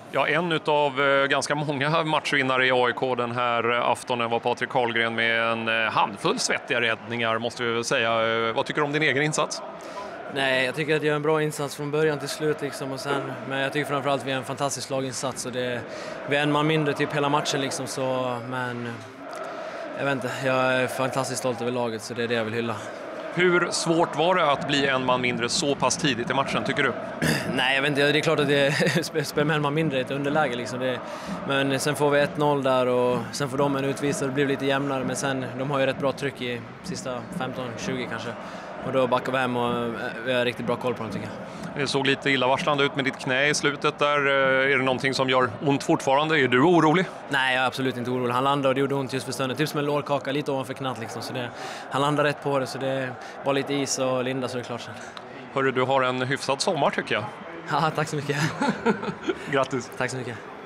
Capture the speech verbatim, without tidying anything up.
Ja, en av eh, ganska många matchvinnare i A I K den här aftonen var Patrik Karlgren med en eh, handfull svettiga räddningar, måste vi väl säga. Eh, vad tycker du om din egen insats? Nej, jag tycker att jag gör en bra insats från början till slut liksom, och sen, men jag tycker framförallt att vi är en fantastisk laginsats och det, vi är en man mindre typ hela matchen liksom, så, men jag vet inte, jag är fantastiskt stolt över laget, så det är det jag vill hylla. Hur svårt var det att bli en man mindre så pass tidigt i matchen, tycker du? Nej, jag vet inte, det är klart att det spelar med en man mindre i ett underläge liksom, det, men sen får vi ett noll där och sen får de en utvisning och det blir lite jämnare, men sen, de har ju rätt bra tryck i sista femton tjugo kanske. Och då backar vi hem och vi har riktigt bra koll på dem, tycker jag. Det såg lite illavarslande ut med ditt knä i slutet där. Är det någonting som gör ont fortfarande? Är du orolig? Nej, jag är absolut inte orolig. Han landade och det gjorde ont just för stunden. Typ som en lårkaka, lite ovanför knät liksom. Så det, han landade rätt på det, så det var lite is och linda, så det är klart sen. Hörru, du har en hyfsad sommar tycker jag. Ja, tack så mycket. Grattis. Tack så mycket.